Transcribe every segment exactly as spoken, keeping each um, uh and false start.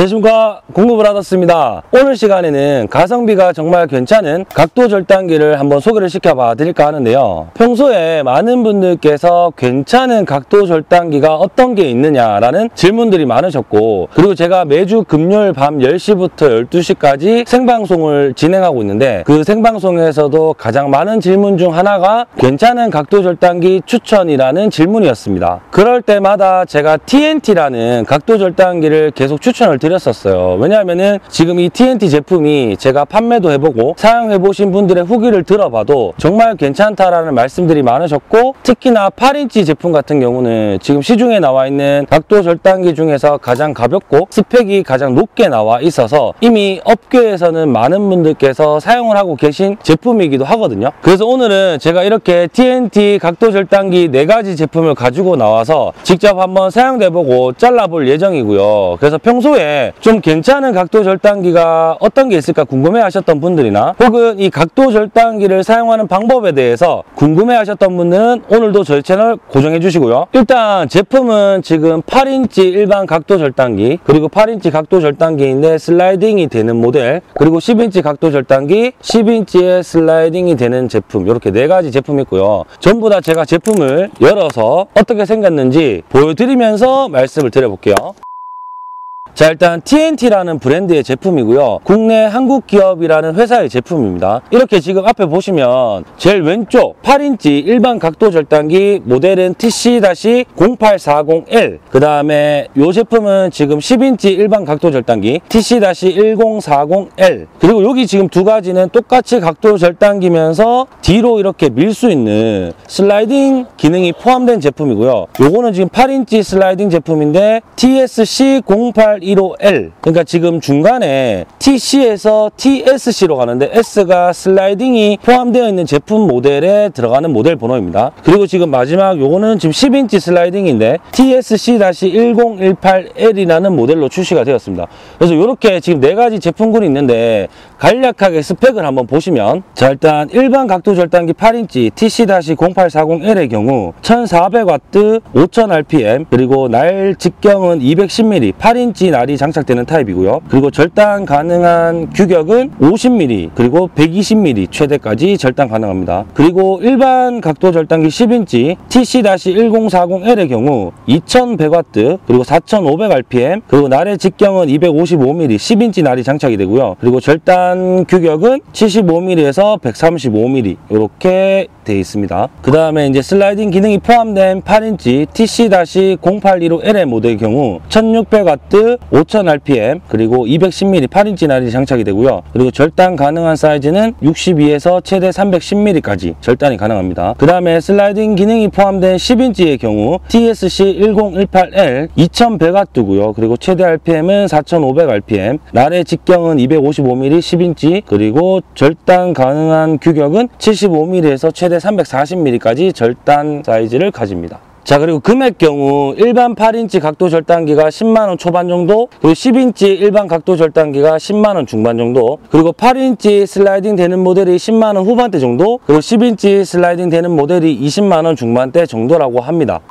안녕하십니까, 공구브라더스입니다. 오늘 시간에는 가성비가 정말 괜찮은 각도 절단기를 한번 소개를 시켜봐 드릴까 하는데요. 평소에 많은 분들께서 괜찮은 각도 절단기가 어떤 게 있느냐라는 질문들이 많으셨고, 그리고 제가 매주 금요일 밤 열 시부터 열두 시까지 생방송을 진행하고 있는데, 그 생방송에서도 가장 많은 질문 중 하나가 괜찮은 각도 절단기 추천이라는 질문이었습니다. 그럴 때마다 제가 티엔티라는 각도 절단기를 계속 추천을 드렸었어요. 왜냐하면은 지금 이 티엔티 제품이 제가 판매도 해보고 사용해보신 분들의 후기를 들어봐도 정말 괜찮다라는 말씀들이 많으셨고, 특히나 팔 인치 제품 같은 경우는 지금 시중에 나와 있는 각도 절단기 중에서 가장 가볍고 스펙이 가장 높게 나와 있어서 이미 업계에서는 많은 분들께서 사용을 하고 계신 제품이기도 하거든요. 그래서 오늘은 제가 이렇게 티엔티 각도 절단기 네 가지 제품을 가지고 나와서 직접 한번 사용해보고 잘라볼 예정이고요. 그래서 평소에 좀 괜찮은 각도 절단기가 어떤 게 있을까 궁금해 하셨던 분들이나, 혹은 이 각도 절단기를 사용하는 방법에 대해서 궁금해 하셨던 분들은 오늘도 저희 채널 고정해 주시고요. 일단 제품은 지금 팔 인치 일반 각도 절단기, 그리고 팔 인치 각도 절단기인데 슬라이딩이 되는 모델, 그리고 십 인치 각도 절단기, 십 인치에 슬라이딩이 되는 제품, 이렇게 네 가지 제품이 있고요. 전부 다 제가 제품을 열어서 어떻게 생겼는지 보여드리면서 말씀을 드려볼게요. 자, 일단 티엔티라는 브랜드의 제품이고요. 국내 한국 기업이라는 회사의 제품입니다. 이렇게 지금 앞에 보시면 제일 왼쪽 팔 인치 일반 각도 절단기 모델은 티씨 공팔사공 엘, 그 다음에 이 제품은 지금 십 인치 일반 각도 절단기 티씨 일공사공 엘, 그리고 여기 지금 두 가지는 똑같이 각도 절단기면서 뒤로 이렇게 밀 수 있는 슬라이딩 기능이 포함된 제품이고요. 요거는 지금 팔 인치 슬라이딩 제품인데 티에스씨 공팔일오 엘, 그러니까 지금 중간에 티씨에서 티에스씨로 가는데 S가 슬라이딩이 포함되어 있는 제품 모델에 들어가는 모델 번호입니다. 그리고 지금 마지막 요거는 지금 십 인치 슬라이딩인데 티에스씨 일공일팔 엘이라는 모델로 출시가 되었습니다. 그래서 이렇게 지금 네 가지 제품군이 있는데 간략하게 스펙을 한번 보시면, 자, 일단 일반 각도 절단기 팔 인치 티씨 공팔사공 엘의 경우 천사백 와트 오천 알피엠, 그리고 날 직경은 이백십 밀리미터, 팔 인치 날이 장착되는 타입이고요. 그리고 절단 가능한 규격은 오십 밀리미터, 그리고 백이십 밀리미터 최대까지 절단 가능합니다. 그리고 일반 각도 절단기 십 인치 티씨 일공사공 엘의 경우 이천백 와트, 그리고 사천오백 알피엠, 그리고 날의 직경은 이백오십오 밀리미터, 십 인치 날이 장착이 되고요. 그리고 절단 규격은 칠십오 밀리미터에서 백삼십오 밀리미터 이렇게 되어 있습니다. 그 다음에 이제 슬라이딩 기능이 포함된 팔 인치 티씨 공팔일오 엘의 모델의 경우 천육백 와트 오천 알피엠, 그리고 이백십 밀리미터 팔 인치 날이 장착이 되고요. 그리고 절단 가능한 사이즈는 육십이에서 최대 삼백십 밀리미터까지 절단이 가능합니다. 그 다음에 슬라이딩 기능이 포함된 십 인치의 경우 티에스씨 일공일팔 엘 이천백 와트고요. 그리고 최대 알피엠은 사천오백 알피엠, 날의 직경은 이백오십오 밀리미터 십 인치, 그리고 절단 가능한 규격은 칠십오 밀리미터에서 최대 삼백사십 밀리미터까지 절단 사이즈를 가집니다. 자, 그리고 금액 경우 일반 팔 인치 각도 절단기가 십만 원 초반 정도, 그리고 십 인치 일반 각도 절단기가 십만 원 중반 정도, 그리고 팔 인치 슬라이딩 되는 모델이 십만 원 후반대 정도, 그리고 십 인치 슬라이딩 되는 모델이 이십만 원 중반대 정도라고 합니다.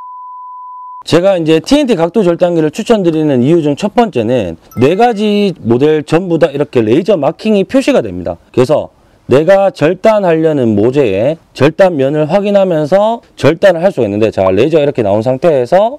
제가 이제 티엔티 각도 절단기를 추천드리는 이유 중 첫 번째는 네 가지 모델 전부 다 이렇게 레이저 마킹이 표시가 됩니다. 그래서 내가 절단하려는 모재의 절단면을 확인하면서 절단을 할 수가 있는데, 자, 레이저가 이렇게 나온 상태에서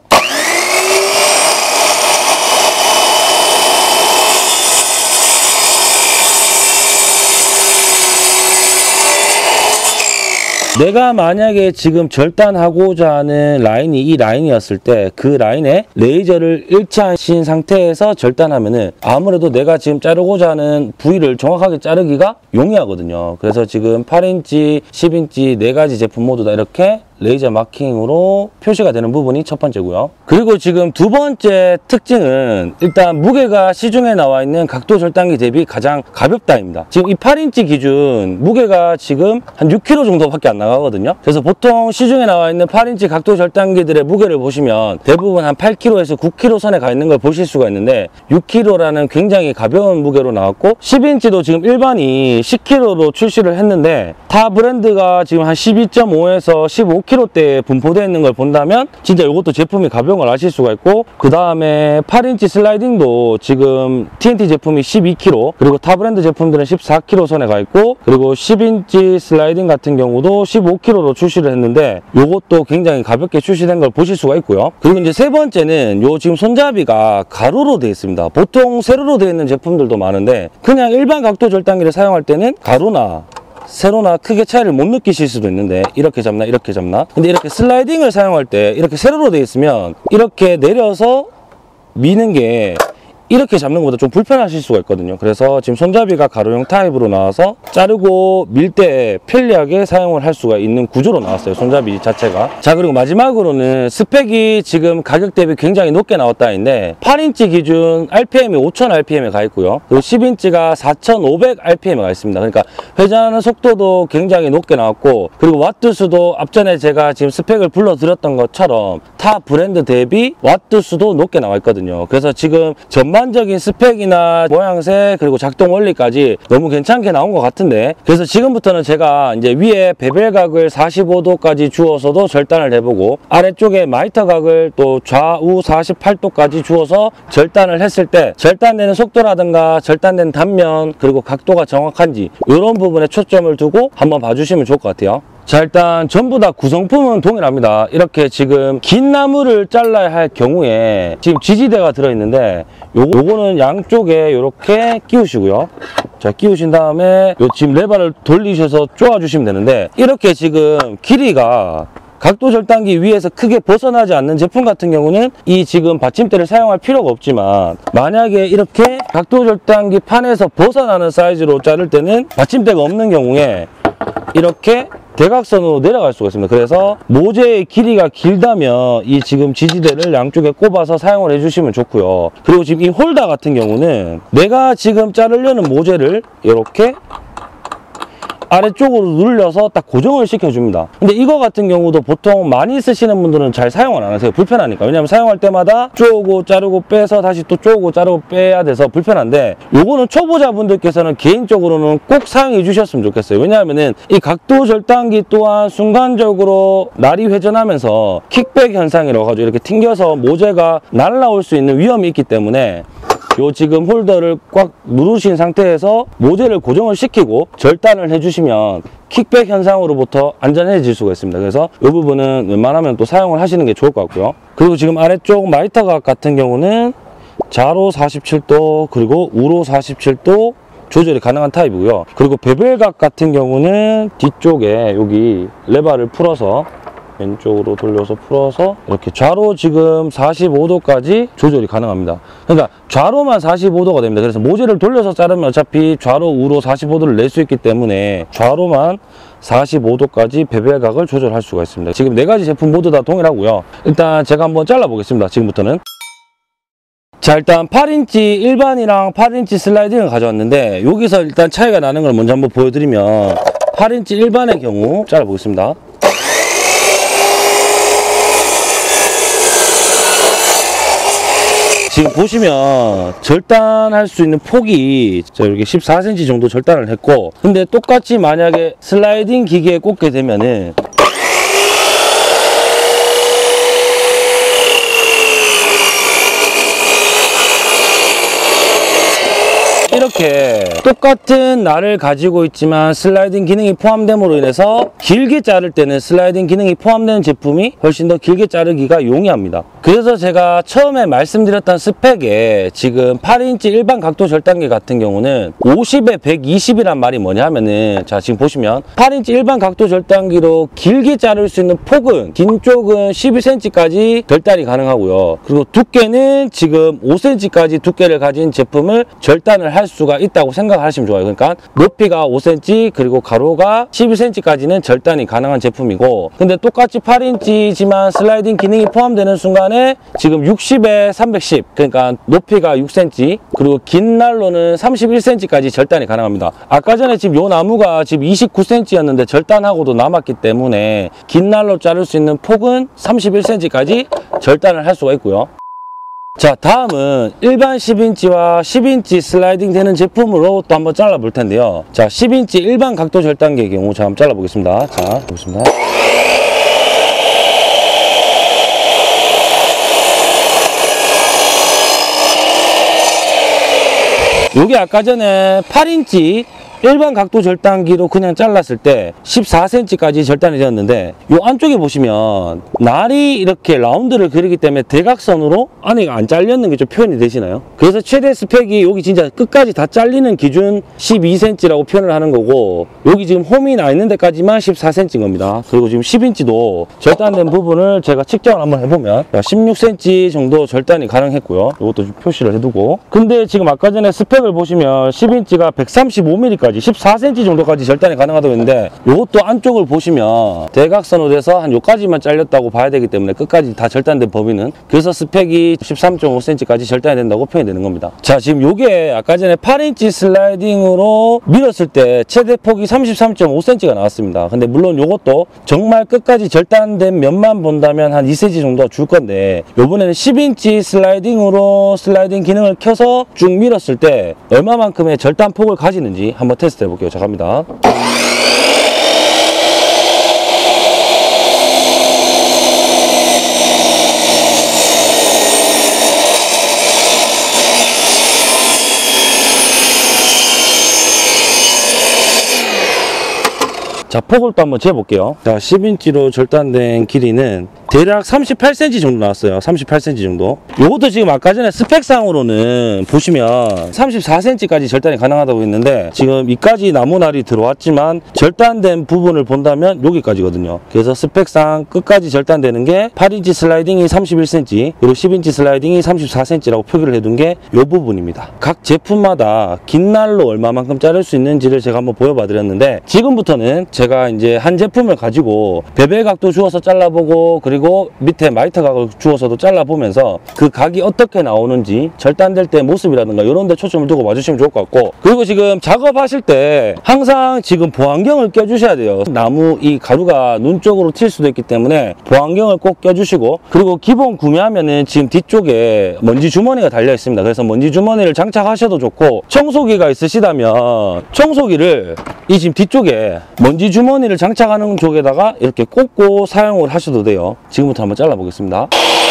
내가 만약에 지금 절단하고자 하는 라인이 이 라인이었을 때 그 라인에 레이저를 일치하신 상태에서 절단하면은 아무래도 내가 지금 자르고자 하는 부위를 정확하게 자르기가 용이하거든요. 그래서 지금 팔 인치, 십 인치 네 가지 제품 모두 다 이렇게 레이저 마킹으로 표시가 되는 부분이 첫 번째고요. 그리고 지금 두 번째 특징은 일단 무게가 시중에 나와 있는 각도 절단기 대비 가장 가볍다입니다. 지금 이 팔 인치 기준 무게가 지금 한 육 킬로그램 정도밖에 안 나가거든요. 그래서 보통 시중에 나와 있는 팔 인치 각도 절단기들의 무게를 보시면 대부분 한 팔 킬로그램에서 구 킬로그램 선에 가 있는 걸 보실 수가 있는데, 육 킬로그램라는 굉장히 가벼운 무게로 나왔고, 십 인치도 지금 일반이 십 킬로그램로 출시를 했는데 타 브랜드가 지금 한 십이 점 오에서 십오 킬로그램대에 분포되어 있는 걸 본다면 진짜 이것도 제품이 가벼운 걸 아실 수가 있고, 그 다음에 팔 인치 슬라이딩도 지금 티엔티 제품이 십이 킬로그램, 그리고 타 브랜드 제품들은 십사 킬로그램 선에 가 있고, 그리고 십 인치 슬라이딩 같은 경우도 십오 킬로그램로 출시를 했는데 이것도 굉장히 가볍게 출시된 걸 보실 수가 있고요. 그리고 이제 세 번째는 요 지금 손잡이가 가로로 되어 있습니다. 보통 세로로 되어 있는 제품들도 많은데 그냥 일반 각도 절단기를 사용할 때는 가로나 세로나 크게 차이를 못 느끼실 수도 있는데 이렇게 잡나 이렇게 잡나, 근데 이렇게 슬라이딩을 사용할 때 이렇게 세로로 되어 있으면 이렇게 내려서 미는 게 이렇게 잡는 것보다 좀 불편하실 수가 있거든요. 그래서 지금 손잡이가 가로형 타입으로 나와서 자르고 밀 때 편리하게 사용을 할 수가 있는 구조로 나왔어요, 손잡이 자체가. 자, 그리고 마지막으로는 스펙이 지금 가격 대비 굉장히 높게 나왔다는데 팔 인치 기준 알피엠이 오천 알피엠에 가 있고요. 그리고 십 인치가 사천오백 알피엠에 가 있습니다. 그러니까 회전하는 속도도 굉장히 높게 나왔고, 그리고 와트 수도 앞전에 제가 지금 스펙을 불러드렸던 것처럼 타 브랜드 대비 와트 수도 높게 나와 있거든요. 그래서 지금 전반 전반적인 스펙이나 모양새 그리고 작동 원리까지 너무 괜찮게 나온 것 같은데, 그래서 지금부터는 제가 이제 위에 베벨각을 사십오 도까지 주어서도 절단을 해보고 아래쪽에 마이터 각을 또 좌우 사십팔 도까지 주어서 절단을 했을 때 절단되는 속도라든가 절단된 단면 그리고 각도가 정확한지 이런 부분에 초점을 두고 한번 봐주시면 좋을 것 같아요. 자, 일단 전부 다 구성품은 동일합니다. 이렇게 지금 긴 나무를 잘라야 할 경우에 지금 지지대가 들어있는데 요, 요거는 양쪽에 이렇게 끼우시고요. 자, 끼우신 다음에 요 지금 레버를 돌리셔서 쪼아주시면 되는데, 이렇게 지금 길이가 각도 절단기 위에서 크게 벗어나지 않는 제품 같은 경우는 이 지금 받침대를 사용할 필요가 없지만, 만약에 이렇게 각도 절단기 판에서 벗어나는 사이즈로 자를 때는 받침대가 없는 경우에 이렇게 대각선으로 내려갈 수가 있습니다. 그래서 모재의 길이가 길다면 이 지금 지지대를 양쪽에 꼽아서 사용을 해주시면 좋고요. 그리고 지금 이 홀더 같은 경우는 내가 지금 자르려는 모재를 이렇게 아래쪽으로 눌려서 딱 고정을 시켜줍니다. 근데 이거 같은 경우도 보통 많이 쓰시는 분들은 잘 사용을 안 하세요. 불편하니까. 왜냐면 사용할 때마다 쪼고 자르고 빼서 다시 또 쪼고 자르고 빼야 돼서 불편한데, 요거는 초보자분들께서는 개인적으로는 꼭 사용해 주셨으면 좋겠어요. 왜냐하면은 이 각도 절단기 또한 순간적으로 날이 회전하면서 킥백 현상이라고 하죠. 이렇게 튕겨서 모재가 날아올 수 있는 위험이 있기 때문에 요 지금 홀더를 꽉 누르신 상태에서 모재를 고정을 시키고 절단을 해주시면 킥백 현상으로부터 안전해질 수가 있습니다. 그래서 이 부분은 웬만하면 또 사용을 하시는 게 좋을 것 같고요. 그리고 지금 아래쪽 마이터각 같은 경우는 좌로 사십칠 도 그리고 우로 사십칠 도 조절이 가능한 타입이고요. 그리고 베벨각 같은 경우는 뒤쪽에 여기 레버를 풀어서 왼쪽으로 돌려서 풀어서 이렇게 좌로 지금 사십오 도까지 조절이 가능합니다. 그러니까 좌로만 사십오 도가 됩니다. 그래서 모재를 돌려서 자르면 어차피 좌로 우로 사십오 도를 낼 수 있기 때문에 좌로만 사십오 도까지 베벨각을 조절할 수가 있습니다. 지금 네 가지 제품 모두 다 동일하고요. 일단 제가 한번 잘라 보겠습니다. 지금부터는. 자, 일단 팔 인치 일반이랑 팔 인치 슬라이딩을 가져왔는데, 여기서 일단 차이가 나는 걸 먼저 한번 보여드리면, 팔 인치 일반의 경우 잘라 보겠습니다. 지금 보시면 절단할 수 있는 폭이 이렇게 십사 센티미터 정도 절단을 했고, 근데 똑같이 만약에 슬라이딩 기계에 꽂게 되면은 이렇게 똑같은 날을 가지고 있지만 슬라이딩 기능이 포함됨으로 인해서 길게 자를 때는 슬라이딩 기능이 포함되는 제품이 훨씬 더 길게 자르기가 용이합니다. 그래서 제가 처음에 말씀드렸던 스펙에 지금 팔 인치 일반 각도 절단기 같은 경우는 오십에 백이십이란 말이 뭐냐 하면은, 자 지금 보시면 팔 인치 일반 각도 절단기로 길게 자를 수 있는 폭은 긴 쪽은 십이 센티미터까지 절단이 가능하고요. 그리고 두께는 지금 오 센티미터까지 두께를 가진 제품을 절단을 할 수가 있다고 생각하시면 좋아요. 그러니까 높이가 오 센티미터 그리고 가로가 십이 센티미터까지는 절단이 가능한 제품이고, 근데 똑같이 팔 인치지만 슬라이딩 기능이 포함되는 순간에 지금 육십에 삼백십, 그러니까 높이가 육 센티미터 그리고 긴 날로는 삼십일 센티미터까지 절단이 가능합니다. 아까 전에 지금 요 나무가 지금 이십구 센티미터였는데 절단하고도 남았기 때문에 긴 날로 자를 수 있는 폭은 삼십일 센티미터까지 절단을 할 수가 있고요. 자, 다음은 일반 십 인치와 십 인치 슬라이딩 되는 제품으로 또 한번 잘라 볼 텐데요. 자, 십 인치 일반 각도 절단기의 경우 자 한번 잘라 보겠습니다. 자, 보겠습니다. 요게 아까 전에 팔 인치 일반 각도 절단기로 그냥 잘랐을 때 십사 센티미터까지 절단이 되었는데 요 안쪽에 보시면 날이 이렇게 라운드를 그리기 때문에 대각선으로 안에가 안 잘렸는 게 좀 표현이 되시나요? 그래서 최대 스펙이 여기 진짜 끝까지 다 잘리는 기준 십이 센티미터라고 표현을 하는 거고, 여기 지금 홈이 나 있는 데까지만 십사 센티미터인 겁니다. 그리고 지금 십 인치도 절단된 부분을 제가 측정을 한번 해보면 십육 센티미터 정도 절단이 가능했고요. 이것도 좀 표시를 해두고, 근데 지금 아까 전에 스펙을 보시면 십 인치가 백삼십오 밀리미터까지 십사 센티미터 정도까지 절단이 가능하다고 했는데, 이것도 안쪽을 보시면 대각선으로 돼서 한 요까지만 잘렸다고 봐야 되기 때문에 끝까지 다 절단된 범위는, 그래서 스펙이 십삼 점 오 센티미터까지 절단이 된다고 표현이 되는 겁니다. 자, 지금 요게 아까 전에 팔 인치 슬라이딩으로 밀었을 때 최대 폭이 삼십삼 점 오 센티미터가 나왔습니다. 근데 물론 요것도 정말 끝까지 절단된 면만 본다면 한 이 센티미터 정도 줄 건데, 요번에는 십 인치 슬라이딩으로 슬라이딩 기능을 켜서 쭉 밀었을 때 얼마만큼의 절단 폭을 가지는지 한번 테스트 해볼게요. 자, 갑니다. 자, 폭을 또 한번 재볼게요. 자, 십 인치로 절단된 길이는 대략 삼십팔 센티미터 정도 나왔어요. 삼십팔 센티미터 정도. 요것도 지금 아까 전에 스펙상으로는 보시면 삼십사 센티미터까지 절단이 가능하다고 했는데, 지금 이까지 나무날이 들어왔지만 절단된 부분을 본다면 여기까지거든요. 그래서 스펙상 끝까지 절단되는 게 팔 인치 슬라이딩이 삼십일 센티미터, 그리고 십 인치 슬라이딩이 삼십사 센티미터라고 표기를 해둔 게 이 부분입니다. 각 제품마다 긴 날로 얼마만큼 자를 수 있는지를 제가 한번 보여봐 드렸는데, 지금부터는 제가 이제 한 제품을 가지고 베벨 각도 주어서 잘라보고, 그리고 그리고 밑에 마이터 각을 주어서도 잘라보면서 그 각이 어떻게 나오는지, 절단될 때 모습이라든가 이런 데 초점을 두고 봐주시면 좋을 것 같고, 그리고 지금 작업하실 때 항상 지금 보안경을 껴주셔야 돼요. 나무 이 가루가 눈 쪽으로 튈 수도 있기 때문에 보안경을 꼭 껴주시고, 그리고 기본 구매하면은 지금 뒤쪽에 먼지 주머니가 달려 있습니다. 그래서 먼지 주머니를 장착하셔도 좋고, 청소기가 있으시다면 청소기를 이 지금 뒤쪽에 먼지 주머니를 장착하는 쪽에다가 이렇게 꽂고 사용을 하셔도 돼요. 지금부터 한번 잘라보겠습니다.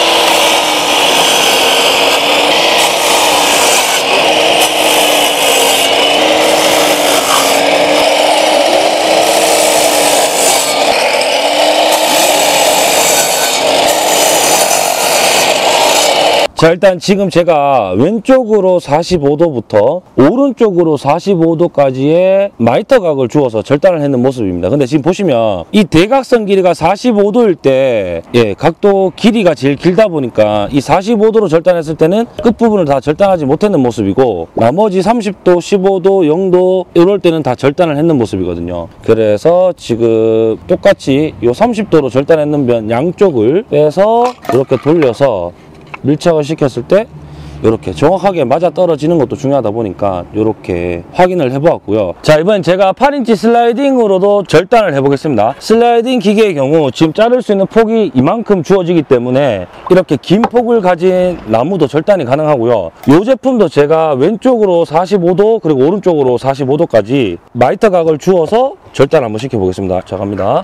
자, 일단 지금 제가 왼쪽으로 사십오 도부터 오른쪽으로 사십오 도까지의 마이터 각을 주어서 절단을 했는 모습입니다. 근데 지금 보시면 이 대각선 길이가 사십오 도일 때, 예, 각도 길이가 제일 길다 보니까 이 사십오 도로 절단했을 때는 끝부분을 다 절단하지 못했는 모습이고, 나머지 삼십 도, 십오 도, 영 도 이럴 때는 다 절단을 했는 모습이거든요. 그래서 지금 똑같이 이 삼십 도로 절단했는 면 양쪽을 빼서 이렇게 돌려서 밀착을 시켰을 때 이렇게 정확하게 맞아 떨어지는 것도 중요하다 보니까 이렇게 확인을 해보았고요. 자, 이번엔 제가 팔 인치 슬라이딩으로도 절단을 해보겠습니다. 슬라이딩 기계의 경우 지금 자를 수 있는 폭이 이만큼 주어지기 때문에 이렇게 긴 폭을 가진 나무도 절단이 가능하고요. 이 제품도 제가 왼쪽으로 사십오 도 그리고 오른쪽으로 사십오 도까지 마이터 각을 주어서 절단 한번 시켜보겠습니다. 자, 갑니다.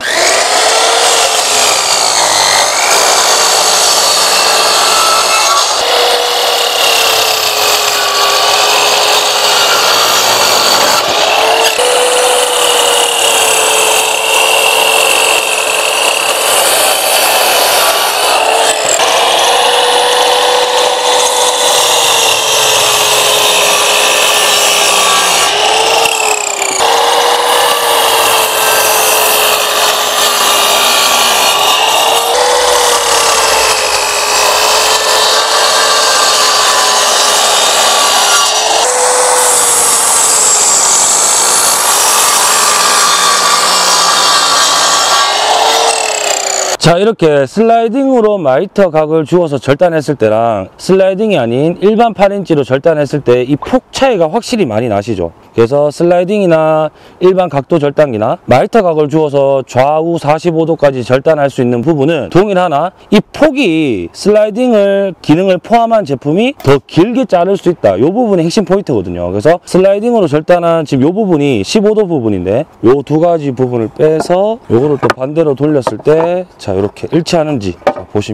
자, 이렇게 슬라이딩으로 마이터 각을 주어서 절단했을 때랑 슬라이딩이 아닌 일반 팔 인치로 절단했을 때 이 폭 차이가 확실히 많이 나시죠. 그래서 슬라이딩이나 일반 각도 절단기나 마이터 각을 주어서 좌우 사십오 도까지 절단할 수 있는 부분은 동일하나 이 폭이 슬라이딩을 기능을 포함한 제품이 더 길게 자를 수 있다. 이 부분이 핵심 포인트거든요. 그래서 슬라이딩으로 절단한 지금 이 부분이 십오 도 부분인데 이 두 가지 부분을 빼서 이거를 또 반대로 돌렸을 때 자, 이렇게 일치하는지 자, 보시면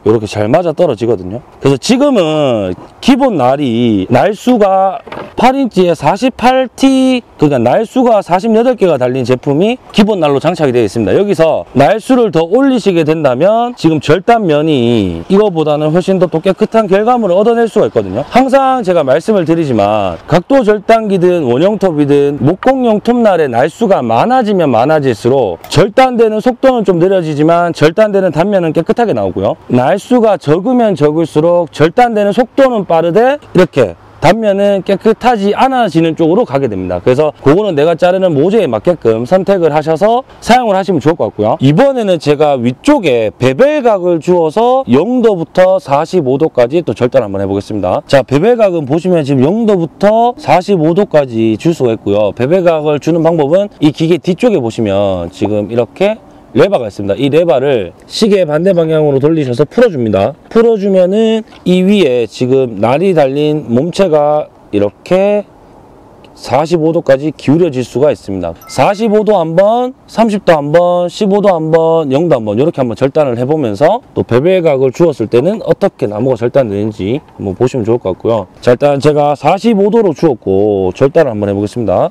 이렇게 잘 맞아 떨어지거든요. 그래서 지금은 기본 날이 날수가 팔 인치에 사십팔 티, 그러니까 날수가 사십팔 개가 달린 제품이 기본 날로 장착이 되어 있습니다. 여기서 날수를 더 올리시게 된다면 지금 절단면이 이거보다는 훨씬 더 또 깨끗한 결과물을 얻어낼 수가 있거든요. 항상 제가 말씀을 드리지만 각도 절단기든 원형톱이든 목공용 톱날의 날수가 많아지면 많아질수록 절단되는 속도는 좀 느려지지만 절단되는 단면은 깨끗하게 나오고요. 날수가 적으면 적을수록 절단되는 속도는 빠르되 이렇게 단면은 깨끗하지 않아지는 쪽으로 가게 됩니다. 그래서 그거는 내가 자르는 모재에 맞게끔 선택을 하셔서 사용을 하시면 좋을 것 같고요. 이번에는 제가 위쪽에 베벨각을 주어서 영 도부터 사십오 도까지 또 절단 한번 해보겠습니다. 자, 베벨각은 보시면 지금 영 도부터 사십오 도까지 줄 수가 있고요. 베벨각을 주는 방법은 이 기계 뒤쪽에 보시면 지금 이렇게 레바가 있습니다. 이 레바를 시계 반대 방향으로 돌리셔서 풀어줍니다. 풀어주면은 이 위에 지금 날이 달린 몸체가 이렇게 사십오 도까지 기울여질 수가 있습니다. 사십오 도 한 번, 삼십 도 한 번, 십오 도 한 번, 영 도 한 번 이렇게 한번 절단을 해보면서 또 베벨각을 주었을 때는 어떻게 나무가 절단되는지 한번 보시면 좋을 것 같고요. 자, 일단 제가 사십오 도로 주었고 절단을 한번 해보겠습니다.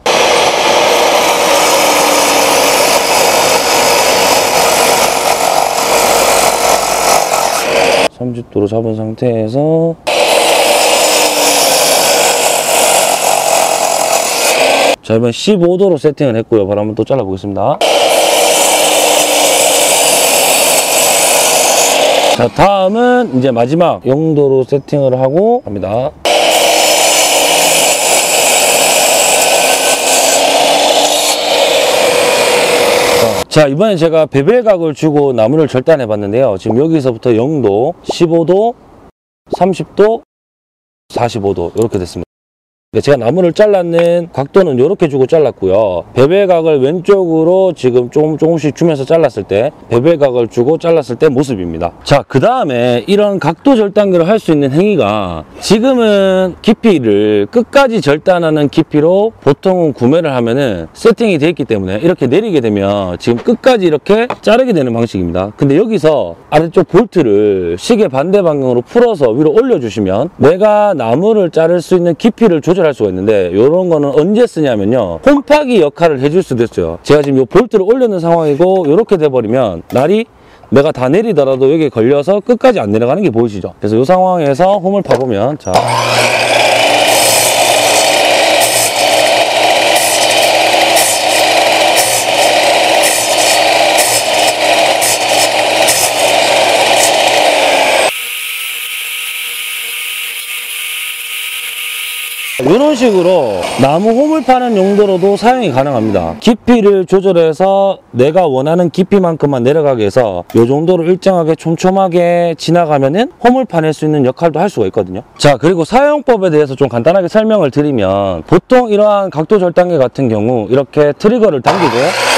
삼십 도로 잡은 상태에서 자, 이번 십오 도로 세팅을 했고요. 바로 한번 또 잘라보겠습니다. 자, 다음은 이제 마지막 영 도로 세팅을 하고 갑니다. 자, 이번엔 제가 베벨각을 주고 나무를 절단해 봤는데요. 지금 여기서부터 영 도, 십오 도, 삼십 도, 사십오 도 이렇게 됐습니다. 제가 나무를 잘랐는 각도는 이렇게 주고 잘랐고요. 베벨각을 왼쪽으로 지금 조금 조금씩 주면서 잘랐을 때 베벨각을 주고 잘랐을 때 모습입니다. 자, 그 다음에 이런 각도 절단기를 할 수 있는 행위가 지금은 깊이를 끝까지 절단하는 깊이로 보통은 구매를 하면은 세팅이 되어 있기 때문에 이렇게 내리게 되면 지금 끝까지 이렇게 자르게 되는 방식입니다. 근데 여기서 아래쪽 볼트를 시계 반대 방향으로 풀어서 위로 올려주시면 내가 나무를 자를 수 있는 깊이를 조절 할 수가 있는데 이런 거는 언제 쓰냐면요, 홈파기 역할을 해줄 수도 있어요. 제가 지금 이 볼트를 올려놓은 상황이고 이렇게 돼버리면 날이 내가 다 내리더라도 여기에 걸려서 끝까지 안 내려가는 게 보이시죠? 그래서 이 상황에서 홈을 파보면 자, 이런 식으로 나무 홈을 파는 용도로도 사용이 가능합니다. 깊이를 조절해서 내가 원하는 깊이만큼만 내려가게 해서 이 정도로 일정하게 촘촘하게 지나가면은 홈을 파낼 수 있는 역할도 할 수가 있거든요. 자, 그리고 사용법에 대해서 좀 간단하게 설명을 드리면 보통 이러한 각도 절단기 같은 경우 이렇게 트리거를 당기고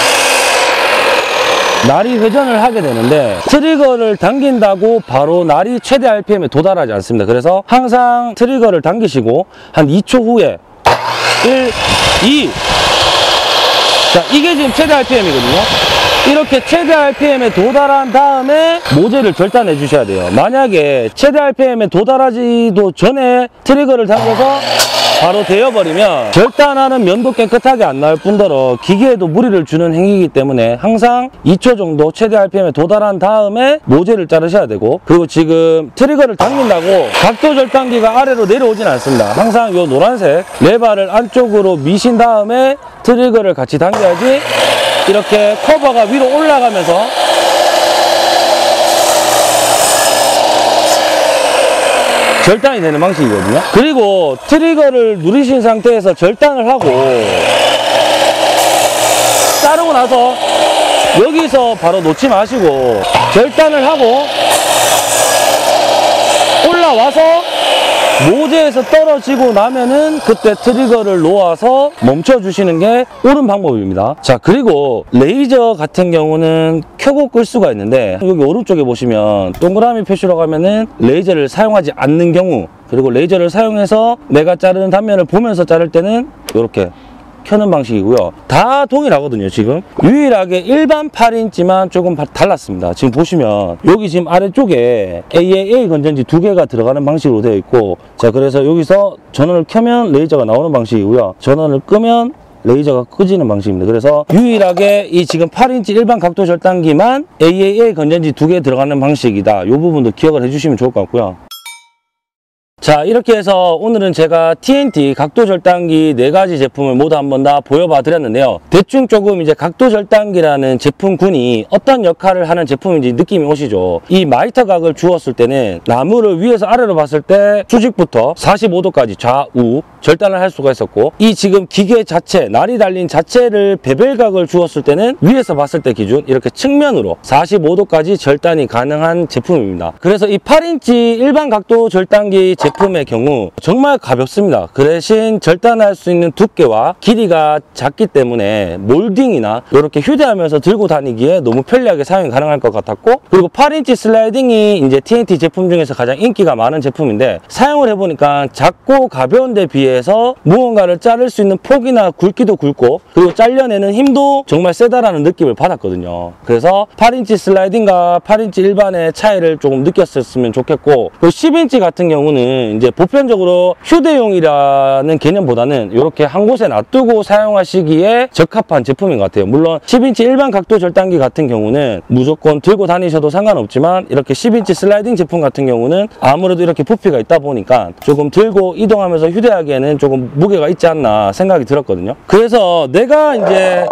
날이 회전을 하게 되는데 트리거를 당긴다고 바로 날이 최대 알피엠에 도달하지 않습니다. 그래서 항상 트리거를 당기시고 한 이 초 후에 일, 이 자, 이게 지금 최대 알피엠이거든요. 이렇게 최대 알피엠에 도달한 다음에 모재를 절단해 주셔야 돼요. 만약에 최대 알피엠에 도달하지도 전에 트리거를 당겨서 바로 되어버리면 절단하는 면도 깨끗하게 안 나올 뿐더러 기계에도 무리를 주는 행위이기 때문에 항상 이 초 정도 최대 알피엠에 도달한 다음에 모재를 자르셔야 되고, 그리고 지금 트리거를 당긴다고 각도 절단기가 아래로 내려오진 않습니다. 항상 이 노란색 레바를 안쪽으로 미신 다음에 트리거를 같이 당겨야지 이렇게 커버가 위로 올라가면서 절단이 되는 방식이거든요. 그리고 트리거를 누르신 상태에서 절단을 하고 자르고 나서 여기서 바로 놓지 마시고 절단을 하고 올라와서 모재에서 떨어지고 나면은 그때 트리거를 놓아서 멈춰 주시는 게 옳은 방법입니다. 자, 그리고 레이저 같은 경우는 켜고 끌 수가 있는데 여기 오른쪽에 보시면 동그라미 표시로 가면은 레이저를 사용하지 않는 경우, 그리고 레이저를 사용해서 내가 자르는 단면을 보면서 자를 때는 이렇게 켜는 방식이고요. 다 동일하거든요. 지금 유일하게 일반 팔 인치만 조금 달랐습니다. 지금 보시면 여기 지금 아래쪽에 에이에이에이 건전지 두 개가 들어가는 방식으로 되어 있고, 자 그래서 여기서 전원을 켜면 레이저가 나오는 방식이고요. 전원을 끄면 레이저가 꺼지는 방식입니다. 그래서 유일하게 이 지금 팔 인치 일반 각도 절단기만 에이에이에이 건전지 두 개 들어가는 방식이다. 이 부분도 기억을 해주시면 좋을 것 같고요. 자, 이렇게 해서 오늘은 제가 티엔티 각도 절단기 네 가지 제품을 모두 한번 다 보여봐 드렸는데요. 대충 조금 이제 각도 절단기라는 제품군이 어떤 역할을 하는 제품인지 느낌이 오시죠? 이 마이터 각을 주었을 때는 나무를 위에서 아래로 봤을 때 수직부터 사십오 도까지 좌우 절단을 할 수가 있었고, 이 지금 기계 자체, 날이 달린 자체를 베벨각을 주었을 때는 위에서 봤을 때 기준 이렇게 측면으로 사십오 도까지 절단이 가능한 제품입니다. 그래서 이 팔 인치 일반 각도 절단기 제품의 경우 정말 가볍습니다. 그 대신 절단할 수 있는 두께와 길이가 작기 때문에 몰딩이나 이렇게 휴대하면서 들고 다니기에 너무 편리하게 사용이 가능할 것 같았고, 그리고 팔 인치 슬라이딩이 이제 티엔티 제품 중에서 가장 인기가 많은 제품인데, 사용을 해보니까 작고 가벼운 데 비해 에서 무언가를 자를 수 있는 폭이나 굵기도 굵고, 그리고 잘려내는 힘도 정말 세다라는 느낌을 받았거든요. 그래서 팔 인치 슬라이딩과 팔 인치 일반의 차이를 조금 느꼈었으면 좋겠고, 그리고 십 인치 같은 경우는 이제 보편적으로 휴대용이라는 개념보다는 이렇게 한 곳에 놔두고 사용하시기에 적합한 제품인 것 같아요. 물론 십 인치 일반 각도 절단기 같은 경우는 무조건 들고 다니셔도 상관없지만, 이렇게 십 인치 슬라이딩 제품 같은 경우는 아무래도 이렇게 부피가 있다 보니까 조금 들고 이동하면서 휴대하기에는 조금 무게가 있지 않나 생각이 들었거든요. 그래서 내가 이제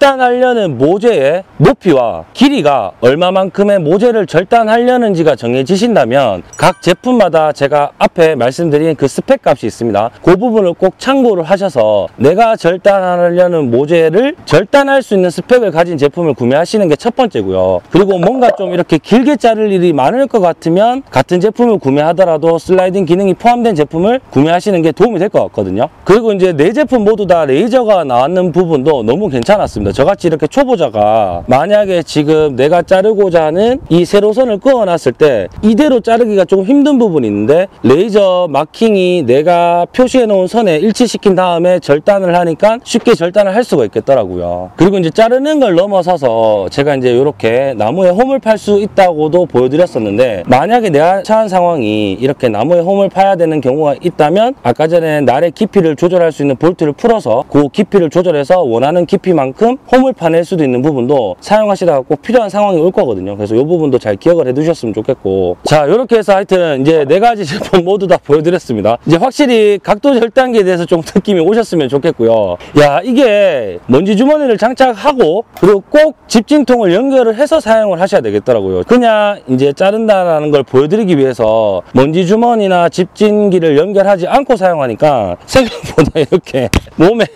절단하려는 모재의 높이와 길이가 얼마만큼의 모재를 절단하려는지가 정해지신다면 각 제품마다 제가 앞에 말씀드린 그 스펙 값이 있습니다. 그 부분을 꼭 참고를 하셔서 내가 절단하려는 모재를 절단할 수 있는 스펙을 가진 제품을 구매하시는 게 첫 번째고요. 그리고 뭔가 좀 이렇게 길게 자를 일이 많을 것 같으면 같은 제품을 구매하더라도 슬라이딩 기능이 포함된 제품을 구매하시는 게 도움이 될 것 같거든요. 그리고 이제 네 제품 모두 다 레이저가 나왔는 부분도 너무 괜찮았습니다. 저같이 이렇게 초보자가 만약에 지금 내가 자르고자 하는 이 세로선을 그어놨을 때 이대로 자르기가 조금 힘든 부분이 있는데, 레이저 마킹이 내가 표시해 놓은 선에 일치시킨 다음에 절단을 하니까 쉽게 절단을 할 수가 있겠더라고요. 그리고 이제 자르는 걸 넘어서서 제가 이제 이렇게 나무에 홈을 팔 수 있다고도 보여드렸었는데, 만약에 내가 처한 상황이 이렇게 나무에 홈을 파야 되는 경우가 있다면 아까 전에 날의 깊이를 조절할 수 있는 볼트를 풀어서 그 깊이를 조절해서 원하는 깊이만큼 홈을 파낼 수도 있는 부분도 사용하시다가 꼭 필요한 상황이 올 거거든요. 그래서 이 부분도 잘 기억을 해 두셨으면 좋겠고, 자 이렇게 해서 하여튼 이제 네 가지 제품 모두 다 보여드렸습니다. 이제 확실히 각도 절단기에 대해서 좀 느낌이 오셨으면 좋겠고요. 야, 이게 먼지 주머니를 장착하고 그리고 꼭 집진통을 연결을 해서 사용을 하셔야 되겠더라고요. 그냥 이제 자른다라는 걸 보여드리기 위해서 먼지 주머니나 집진기를 연결하지 않고 사용하니까 생각보다 이렇게 몸에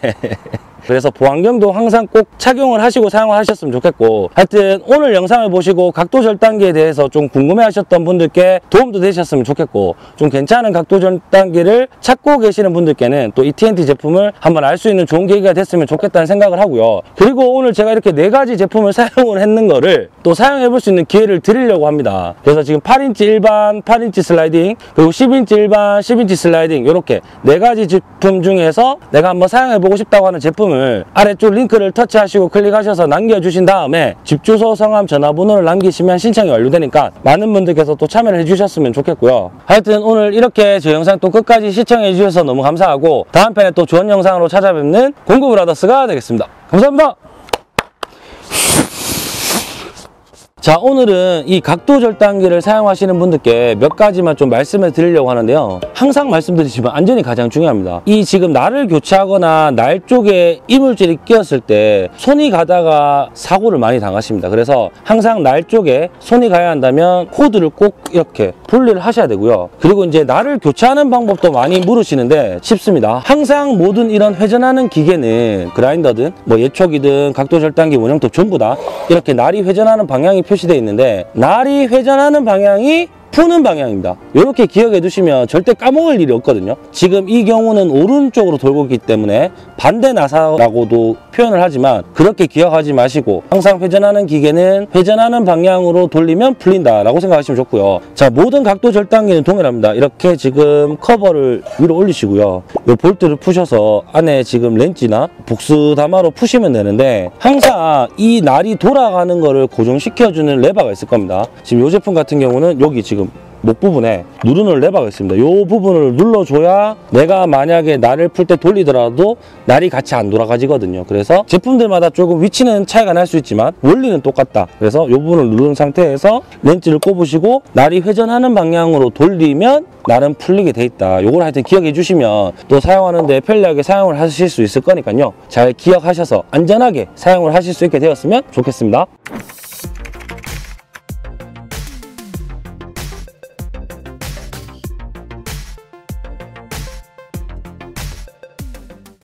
그래서 보안경도 항상 꼭 착용을 하시고 사용하셨으면 좋겠고, 하여튼 오늘 영상을 보시고 각도 절단기에 대해서 좀 궁금해 하셨던 분들께 도움도 되셨으면 좋겠고, 좀 괜찮은 각도 절단기를 찾고 계시는 분들께는 또 이 티엔티 제품을 한번 알 수 있는 좋은 계기가 됐으면 좋겠다는 생각을 하고요. 그리고 오늘 제가 이렇게 네 가지 제품을 사용을 했는 거를 또 사용해 볼 수 있는 기회를 드리려고 합니다. 그래서 지금 팔 인치 일반, 팔 인치 슬라이딩, 그리고 십 인치 일반, 십 인치 슬라이딩, 이렇게 네 가지 제품 중에서 내가 한번 사용해 보고 싶다고 하는 제품을 아래쪽 링크를 터치하시고 클릭하셔서 남겨주신 다음에 집 주소, 성함, 전화번호를 남기시면 신청이 완료되니까 많은 분들께서 또 참여를 해주셨으면 좋겠고요. 하여튼 오늘 이렇게 제 영상 또 끝까지 시청해 주셔서 너무 감사하고, 다음 편에 또 좋은 영상으로 찾아뵙는 공구브라더스가 되겠습니다. 감사합니다. 자, 오늘은 이 각도 절단기를 사용하시는 분들께 몇 가지만 좀 말씀을 드리려고 하는데요. 항상 말씀드리지만 안전이 가장 중요합니다. 이 지금 날을 교체하거나 날 쪽에 이물질이 끼었을 때 손이 가다가 사고를 많이 당하십니다. 그래서 항상 날 쪽에 손이 가야 한다면 코드를 꼭 이렇게 분리를 하셔야 되고요. 그리고 이제 날을 교체하는 방법도 많이 물으시는데 쉽습니다. 항상 모든 이런 회전하는 기계는 그라인더든 뭐 예초기든 각도 절단기, 원형톱 전부 다 이렇게 날이 회전하는 방향이 표시되어 있는데, 날이 회전하는 방향이 푸는 방향입니다. 이렇게 기억해 두시면 절대 까먹을 일이 없거든요. 지금 이 경우는 오른쪽으로 돌고 있기 때문에 반대 나사라고도 표현을 하지만 그렇게 기억하지 마시고 항상 회전하는 기계는 회전하는 방향으로 돌리면 풀린다 라고 생각하시면 좋고요. 자, 모든 각도 절단기는 동일합니다. 이렇게 지금 커버를 위로 올리시고요. 이 볼트를 푸셔서 안에 지금 렌치나 복수다마로 푸시면 되는데 항상 이 날이 돌아가는 거를 고정시켜주는 레버가 있을 겁니다. 지금 이 제품 같은 경우는 여기 지금 목 부분에 누르는 레버가 있습니다. 이 부분을 눌러줘야 내가 만약에 날을 풀 때 돌리더라도 날이 같이 안 돌아가지거든요. 그래서 제품들마다 조금 위치는 차이가 날 수 있지만 원리는 똑같다. 그래서 이 부분을 누른 상태에서 렌치를 꼽으시고 날이 회전하는 방향으로 돌리면 날은 풀리게 돼 있다. 요걸 하여튼 기억해 주시면 또 사용하는데 편리하게 사용을 하실 수 있을 거니까요. 잘 기억하셔서 안전하게 사용을 하실 수 있게 되었으면 좋겠습니다.